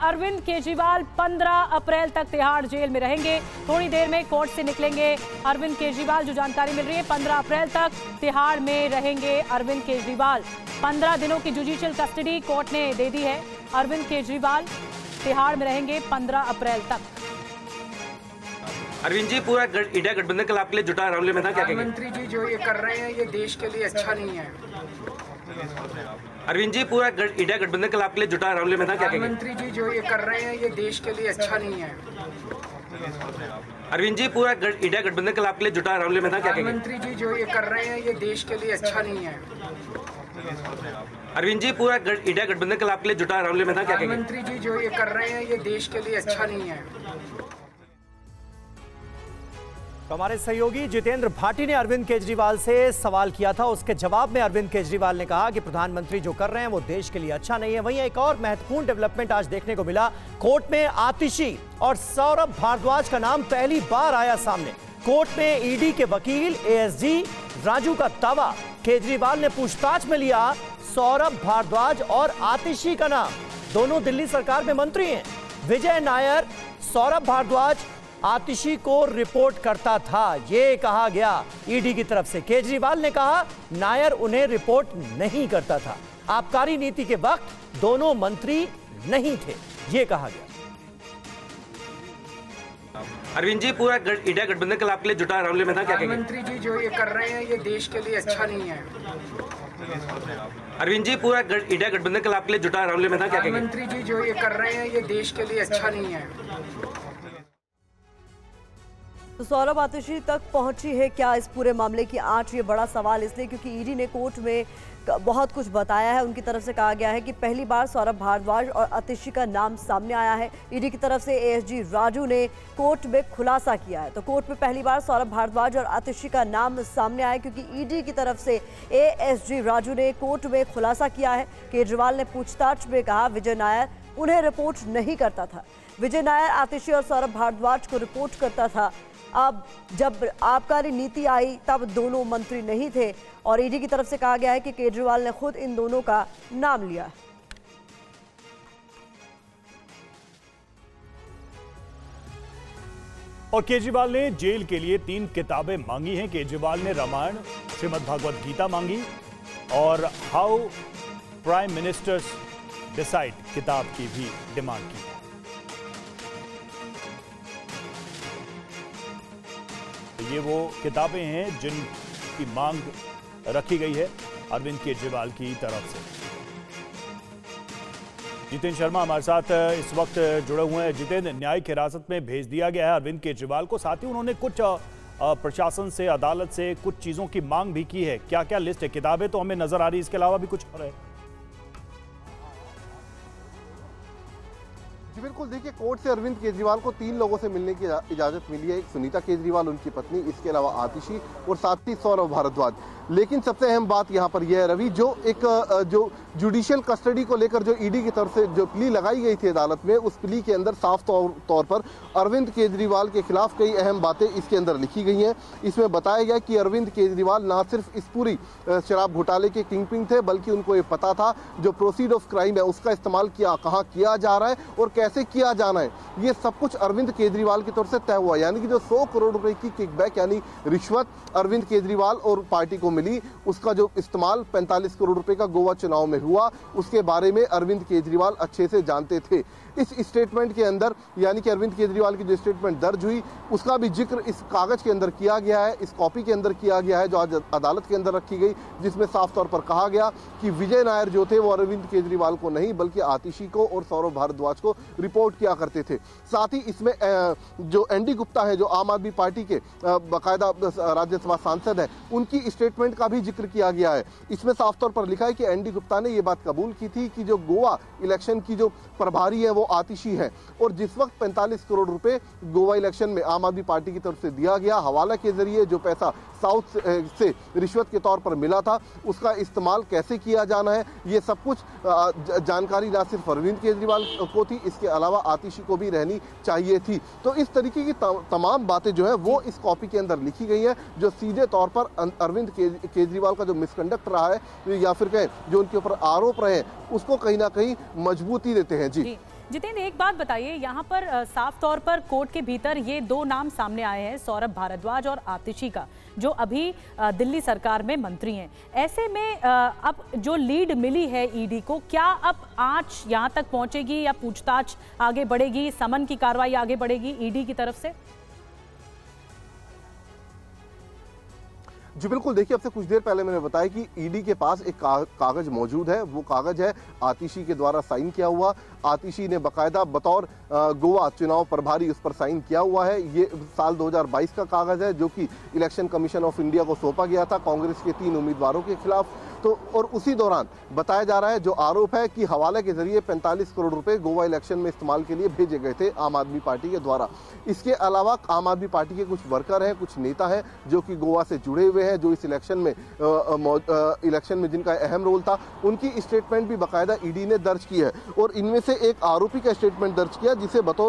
अरविंद केजरीवाल 15 अप्रैल तक तिहाड़ जेल में रहेंगे। थोड़ी देर में कोर्ट से निकलेंगे अरविंद केजरीवाल। जो जानकारी मिल रही है 15 अप्रैल तक तिहाड़ में रहेंगे अरविंद केजरीवाल। 15 दिनों की जुडिशियल कस्टडी कोर्ट ने दे दी है। अरविंद केजरीवाल तिहाड़ में रहेंगे 15 अप्रैल तक। अरविंद जी, पूरा इंडिया गठबंधन कल आपके लिए जुटा मामले में था, क्या कहेंगे? प्रधानमंत्री जी जो ये कर रहे हैं ये देश के लिए अच्छा नहीं है। अरविंद जी, पूरा इंडिया गठबंधन कल आपके लिए जुटा मामले में था, क्या कहेंगे? प्रधानमंत्री जी जो ये कर रहे हैं ये देश के लिए अच्छा नहीं है। अरविंद जी, पूरा इंडिया गठबंधन कल आपके लिए जुटा मामले में था, क्या कहेंगे? प्रधानमंत्री जी जो ये कर रहे हैं ये देश के लिए अच्छा नहीं है। अरविंद जी, पूरा इंडिया गठबंधन कल आपके लिए जुटा मामले में था, क्या कहेंगे? प्रधानमंत्री जी जो ये कर रहे हैं ये देश के लिए अच्छा नहीं है। तो हमारे सहयोगी जितेंद्र भाटी ने अरविंद केजरीवाल से सवाल किया था। उसके जवाब में अरविंद केजरीवाल ने कहा कि प्रधानमंत्री जो कर रहे हैं वो देश के लिए अच्छा नहीं है। वहीं एक और महत्वपूर्ण डेवलपमेंट आज देखने को मिला। कोर्ट में आतिशी और सौरभ भारद्वाज का नाम पहली बार आया सामने। कोर्ट में ईडी के वकील एएसजी राजू का दावा, केजरीवाल ने पूछताछ में लिया सौरभ भारद्वाज और आतिशी का नाम। दोनों दिल्ली सरकार में मंत्री हैं। विजय नायर सौरभ भारद्वाज आतिशी को रिपोर्ट करता था, ये कहा गया ईडी की तरफ से। केजरीवाल ने कहा नायर उन्हें रिपोर्ट नहीं करता था। आबकारी नीति के वक्त दोनों मंत्री नहीं थे, ये कहा गया। अरविंद जी, पूरा इंडिया गठबंधन कल आपके लिए जुटा मामले में था, क्या कहेंगे? प्रधानमंत्री जी जो ये कर रहे हैं ये देश के लिए अच्छा नहीं है। अरविंद जी, पूरा इंडिया गठबंधन कल आपके लिए जुटा मामले में था, क्या कहेंगे? प्रधानमंत्री जी जो ये कर रहे हैं ये देश के लिए अच्छा नहीं है। तो सौरभ आतिशी तक पहुंची है क्या इस पूरे मामले की आंच? ये बड़ा सवाल इसलिए क्योंकि ईडी ने कोर्ट में बहुत कुछ बताया है। उनकी तरफ से कहा गया है कि पहली बार सौरभ भारद्वाज और आतिशी का नाम सामने आया है। ईडी की तरफ से एएसजी राजू ने कोर्ट में खुलासा किया है। तो कोर्ट में पहली बार सौरभ भारद्वाज और आतिशी का नाम सामने आया क्योंकि ईडी की तरफ से एएसजी राजू ने कोर्ट में खुलासा किया है। केजरीवाल ने पूछताछ में कहा विजय नायर उन्हें रिपोर्ट नहीं करता था। विजय नायर आतिशी और सौरभ भारद्वाज को रिपोर्ट करता था। अब जब आबकारी नीति आई तब दोनों मंत्री नहीं थे और ईडी की तरफ से कहा गया है कि केजरीवाल ने खुद इन दोनों का नाम लिया। और केजरीवाल ने जेल के लिए 3 किताबें मांगी हैं। केजरीवाल ने रामायण, श्रीमद् भागवत गीता मांगी और हाउ प्राइम मिनिस्टर्स डिसाइड किताब की भी डिमांड की। ये वो किताबें हैं जिनकी मांग रखी गई है अरविंद केजरीवाल की तरफ से। जितेंद्र शर्मा हमारे साथ इस वक्त जुड़े हुए हैं। जितेंद्र, न्यायिक हिरासत में भेज दिया गया है अरविंद केजरीवाल को, साथ ही उन्होंने कुछ प्रशासन से, अदालत से कुछ चीजों की मांग भी की है। क्या क्या लिस्ट है? किताबें तो हमें नजर आ रही है, इसके अलावा भी कुछ और है? जी बिल्कुल, देखिए कोर्ट से अरविंद केजरीवाल को 3 लोगों से मिलने की इजाजत मिली है। एक सुनीता केजरीवाल, उनकी पत्नी, इसके अलावा आतिशी और साथ ही सौरभ भारद्वाज। लेकिन सबसे अहम बात यहाँ पर यह है रवि, जो जुडिशियल कस्टडी को लेकर जो ईडी की तरफ से जो प्ली लगाई गई थी अदालत में, उस प्ली के अंदर साफ तौर पर अरविंद केजरीवाल के खिलाफ कई अहम बातें इसके अंदर लिखी गई हैं। इसमें बताया गया कि अरविंद केजरीवाल ना सिर्फ इस पूरी शराब घोटाले के किंगपिन थे, बल्कि उनको ये पता था जो प्रोसीड ऑफ क्राइम है उसका इस्तेमाल कहाँ किया जा रहा है और कैसे किया जाना है, ये सब कुछ अरविंद केजरीवाल की तरफ से तय हुआ। यानी कि जो 100 करोड़ रुपए की किकबैक यानी रिश्वत अरविंद केजरीवाल और पार्टी को मिली, उसका जो इस्तेमाल 45 करोड़ रुपए का गोवा चुनाव में हुआ, उसके बारे में अरविंद केजरीवाल अच्छे से जानते थे। इस स्टेटमेंट के अंदर यानी कि अरविंद केजरीवाल की जो स्टेटमेंट दर्ज हुई उसका भी जिक्र इस कागज के अंदर किया गया है, इस कॉपी के अंदर किया गया है जो आज अदालत के अंदर रखी गई, जिसमें साफ तौर पर कहा गया कि विजय नायर जो थे वो अरविंद केजरीवाल को नहीं बल्कि आतिशी को और सौरभ भारद्वाज को रिपोर्ट किया करते थे। साथ ही इसमें जो एनडी गुप्ता है, जो आम आदमी पार्टी के बाकायदा राज्यसभा सांसद है, उनकी स्टेटमेंट का भी जिक्र किया गया है। इसमें साफ तौर पर लिखा है कि एनडी गुप्ता ने यह बात कबूल की थी कि जो गोवा इलेक्शन की जो प्रभारी है वो आतिशी है और जिस वक्त 45 करोड़ रुपए गोवा इलेक्शन में आम आदमी पार्टी की तरफ से दिया गया, हवाला के जरिए जो पैसा साउथ से रिश्वत के तौर पर मिला था, उसका इस्तेमाल कैसे किया जाना है, ये सब कुछ जानकारी ना सिर्फ अरविंद केजरीवाल को थी, इसके अलावा आतिशी को भी रहनी चाहिए थी। तो इस तरीके की तमाम बातें जो है वो इस कॉपी के अंदर लिखी गई है, जो सीधे तौर पर अरविंद केजरीवाल का जो मिसकंडक्ट रहा है या फिर कहें जो उनके ऊपर आरोप रहे हैं उसको कहीं ना कहीं मजबूती देते हैं। जी जितेंद्र, एक बात बताइए, यहाँ पर साफ तौर पर कोर्ट के भीतर ये दो नाम सामने आए हैं, सौरभ भारद्वाज और आतिशी का, जो अभी दिल्ली सरकार में मंत्री हैं। ऐसे में अब जो लीड मिली है ईडी को, क्या अब आंच यहाँ तक पहुंचेगी या पूछताछ आगे बढ़ेगी, समन की कार्रवाई आगे बढ़ेगी ईडी की तरफ से? जी बिल्कुल, देखिए, अब से कुछ देर पहले मैंने बताया कि ईडी के पास एक कागज मौजूद है। वो कागज है आतिशी के द्वारा साइन किया हुआ। आतिशी ने बाकायदा बतौर गोवा चुनाव प्रभारी उस पर साइन किया हुआ है। ये साल 2022 का कागज है, जो कि इलेक्शन कमीशन ऑफ इंडिया को सौंपा गया था कांग्रेस के 3 उम्मीदवारों के खिलाफ। तो और उसी दौरान बताया जा रहा है, जो आरोप है कि हवाले के जरिए 45 करोड़ रुपए गोवा इलेक्शन में इस्तेमाल के लिए भेजे गए थे आम आदमी पार्टी के द्वारा। इसके अलावा आम आदमी पार्टी के कुछ वर्कर हैं, कुछ नेता हैं जो कि गोवा से जुड़े हुए हैं, जो इस इलेक्शन में जिनका अहम रोल था, उनकी स्टेटमेंट भी बाकायदा ईडी ने दर्ज की है। और इनमें से एक आरोपी का स्टेटमेंट दर्ज किया, जिसे बतौर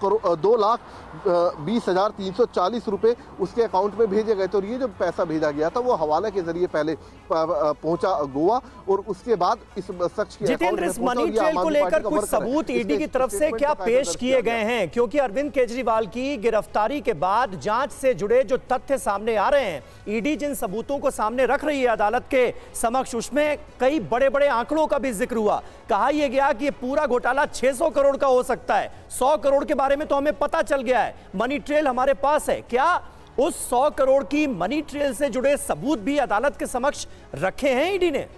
2,20,340 रुपए उसके अकाउंट में भेजे गए थे। और ये जो पैसा भेजा गया था वो हवाले के जरिए पहले पहुंचा गोवा, और उसके बाद इस शख्स के जितेंद्र, इस मनी ट्रेल को लेकर कुछ सबूत ईडी की तरफ से क्या पेश किए गए हैं? क्योंकि अरविंद केजरीवाल की गिरफ्तारी के बाद जांच से जुड़े जो तथ्य सामने आ रहे हैं, ईडी जिन सबूतों को सामने रख रही है अदालत के समक्ष, उसमें कई बड़े बड़े आंकड़ों का भी जिक्र हुआ। कहा यह गया कि ये पूरा घोटाला 600 करोड़ का हो सकता है। 100 करोड़ के बारे में तो हमें पता चल गया है, मनी ट्रेल हमारे पास है। क्या उस 100 करोड़ की मनी ट्रेल से जुड़े सबूत भी अदालत के समक्ष रखे हैं ईडी ने?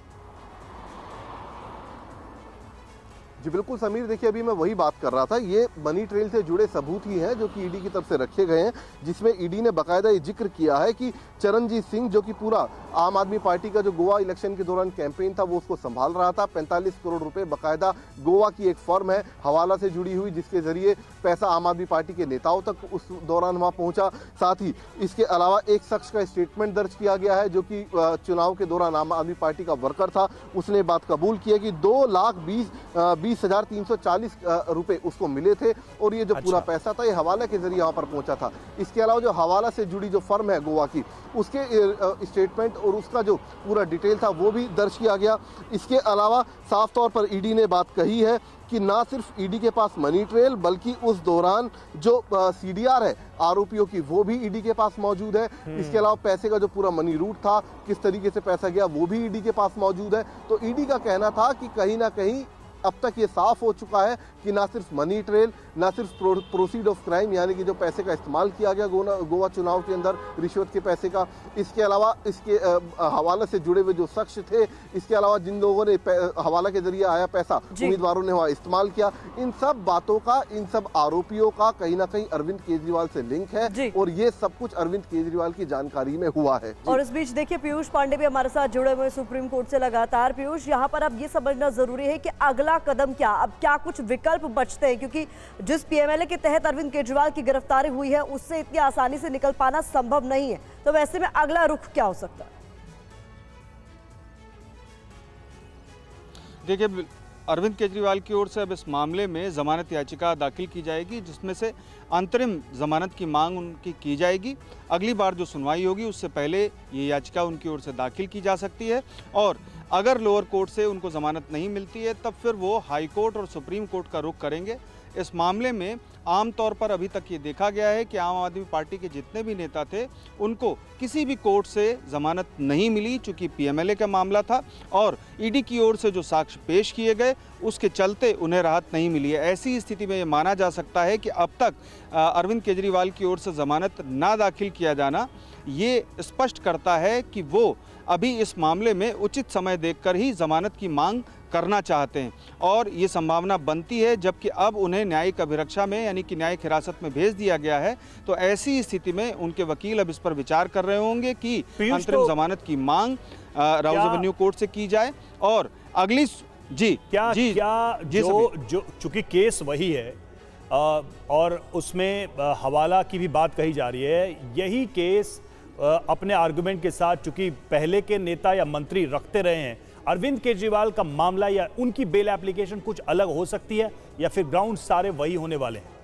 जी बिल्कुल समीर, देखिए, अभी मैं वही बात कर रहा था। ये मनी ट्रेल से जुड़े सबूत ही हैं जो कि ईडी की तरफ से रखे गए हैं, जिसमें ईडी ने बाकायदा ये जिक्र किया है कि चरणजीत सिंह, जो कि पूरा आम आदमी पार्टी का जो गोवा इलेक्शन के दौरान कैंपेन था वो उसको संभाल रहा था। 45 करोड़ रुपए बाकायदा गोवा की एक फर्म है हवाला से जुड़ी हुई, जिसके जरिए पैसा आम आदमी पार्टी के नेताओं तक उस दौरान वहां पहुंचा। साथ ही इसके अलावा एक शख्स का स्टेटमेंट दर्ज किया गया है, जो कि चुनाव के दौरान आम आदमी पार्टी का वर्कर था। उसने बात कबूल की है कि 2,20,340 रुपए उसको मिले थे, और ये जो पूरा पैसा था ये हवाले के जरिए यहाँ पर पहुंचा था। इसके अलावा जो हवाला से जुड़ी जो फर्म है गोवा की, उसके स्टेटमेंट और उसका जो पूरा डिटेल था वो भी दर्ज किया गया। इसके अलावा साफ तौर पर ईडी ने बात कही है कि ना सिर्फ ईडी के पास मनी ट्रेल, बल्कि उस दौरान जो सीडीआर है आरोपियों की, वो भी ईडी के पास मौजूद है। इसके अलावा पैसे का जो पूरा मनी रूट था, किस तरीके से पैसा गया, वो भी ईडी के पास मौजूद है। तो ईडी का कहना था कि कहीं ना कहीं अब तक ये साफ हो चुका है कि ना सिर्फ मनी ट्रेल, ना सिर्फ प्रोसीड ऑफ क्राइम, यानी कि जो पैसे का इस्तेमाल किया गया गोवा चुनाव के अंदर रिश्वत के पैसे का, इसके अलावा इसके हवाले से जुड़े हुए जो शख्स थे, इसके अलावा जिन लोगों ने हवाला के जरिए आया पैसा उम्मीदवारों ने वहां इस्तेमाल किया, इन सब बातों का, इन सब आरोपियों का कहीं ना कहीं अरविंद केजरीवाल से लिंक है, और ये सब कुछ अरविंद केजरीवाल की जानकारी में हुआ है। और इस बीच देखिए, पीयूष पांडे भी हमारे साथ जुड़े हुए सुप्रीम कोर्ट से लगातार। पीयूष, यहाँ पर अब ये समझना जरूरी है कि अगला कदम क्या, अब क्या कुछ विकल्प बचते हैं? क्योंकि जिस पीएमएलए के तहत अरविंद केजरीवाल की गिरफ्तारी हुई है, उससे इतनी आसानी से निकल पाना संभव नहीं है। तो वैसे में अगला रुख क्या हो सकता है? देखिए, अरविंद केजरीवाल की ओर से अब इस मामले में जमानत याचिका दाखिल की जाएगी, जिसमें से अंतरिम जमानत की मांग उनकी की जाएगी। अगली बार जो सुनवाई होगी उससे पहले ये याचिका उनकी ओर से दाखिल की जा सकती है, और अगर लोअर कोर्ट से उनको जमानत नहीं मिलती है तब फिर वो हाई कोर्ट और सुप्रीम कोर्ट का रुख करेंगे। इस मामले में आमतौर पर अभी तक ये देखा गया है कि आम आदमी पार्टी के जितने भी नेता थे उनको किसी भी कोर्ट से जमानत नहीं मिली, चूंकि पीएमएलए का मामला था और ईडी की ओर से जो साक्ष्य पेश किए गए उसके चलते उन्हें राहत नहीं मिली है। ऐसी स्थिति में ये माना जा सकता है कि अब तक अरविंद केजरीवाल की ओर से जमानत ना दाखिल किया जाना ये स्पष्ट करता है कि वो अभी इस मामले में उचित समय देखकर ही जमानत की मांग करना चाहते हैं, और ये संभावना बनती है जबकि अब उन्हें न्यायिक अभिरक्षा में यानी कि न्यायिक हिरासत में भेज दिया गया है। तो ऐसी स्थिति में उनके वकील अब इस पर विचार कर रहे होंगे कि अंतरिम जमानत की मांग राउज एवेन्यू कोर्ट से की जाए, और अगली जो चूंकि केस वही है और उसमें हवाला की भी बात कही जा रही है, यही केस अपने आर्गुमेंट के साथ चूंकि पहले के नेता या मंत्री रखते रहे हैं, अरविंद केजरीवाल का मामला या उनकी बेल एप्लीकेशन कुछ अलग हो सकती है या फिर ग्राउंड सारे वही होने वाले हैं?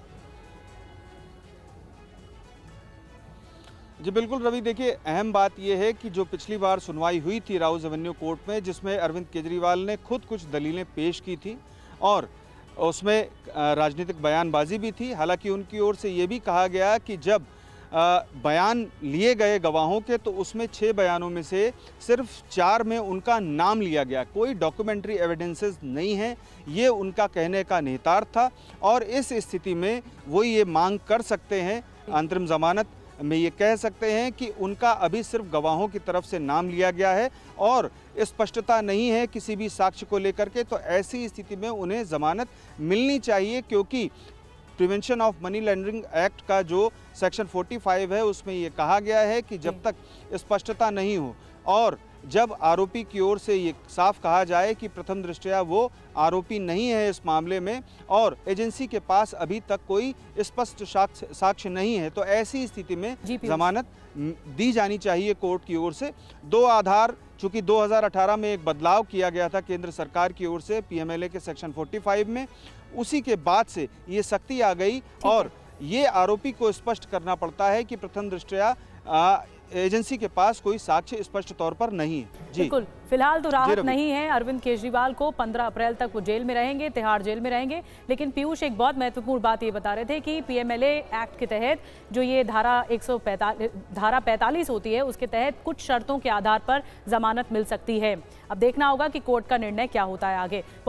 जी बिल्कुल रवि, देखिए अहम बात यह है कि जो पिछली बार सुनवाई हुई थी राउज एवेन्यू कोर्ट में, जिसमें अरविंद केजरीवाल ने खुद कुछ दलीलें पेश की थी और उसमें राजनीतिक बयानबाजी भी थी। हालांकि उनकी ओर से ये भी कहा गया कि जब बयान लिए गए गवाहों के तो उसमें 6 बयानों में से सिर्फ 4 में उनका नाम लिया गया, कोई डॉक्यूमेंट्री एविडेंसेस नहीं है, ये उनका कहने का निहितार्थ था। और इस स्थिति में वो ये मांग कर सकते हैं अंतरिम जमानत में, ये कह सकते हैं कि उनका अभी सिर्फ गवाहों की तरफ से नाम लिया गया है और स्पष्टता नहीं है किसी भी साक्ष्य को लेकर के। तो ऐसी स्थिति में उन्हें जमानत मिलनी चाहिए, क्योंकि prevention of money laundering act का जो सेक्शन 45 है उसमें ये कहा गया है कि जब तक स्पष्टता नहीं हो और जब आरोपी की ओर से ये साफ कहा जाए कि प्रथम दृष्टया वो आरोपी नहीं है इस मामले में और एजेंसी के पास अभी तक कोई स्पष्ट साक्ष्य नहीं है, तो ऐसी स्थिति में जमानत दी जानी चाहिए कोर्ट की ओर से। 2 आधार, चूंकि 2018 में एक बदलाव किया गया था केंद्र सरकार की ओर से पीएमएलए के सेक्शन 45 में, उसी के बाद से ये सख्ती आ गई और ये आरोपी को स्पष्ट करना पड़ता है कि प्रथम दृष्टया एजेंसी के पास कोई साक्ष्य स्पष्ट तौर पर नहीं है। जी बिल्कुल, फिलहाल तो राहत नहीं है अरविंद केजरीवाल को। 15 अप्रैल तक वो जेल में रहेंगे, तिहाड़ जेल में रहेंगे। लेकिन पीयूष एक बहुत महत्वपूर्ण बात ये बता रहे थे कि पीएमएलए एक्ट के तहत जो ये धारा 45 होती है उसके तहत कुछ शर्तों के आधार पर जमानत मिल सकती है। अब देखना होगा कि कोर्ट का निर्णय क्या होता है आगे।